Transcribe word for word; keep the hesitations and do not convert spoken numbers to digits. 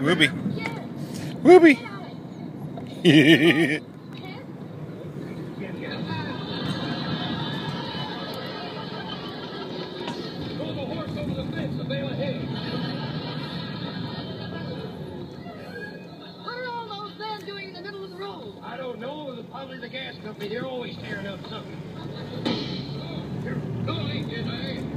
Ruby. Ruby. I don't know. The probably the gas company. They're always tearing up something. Here, go, ain't you,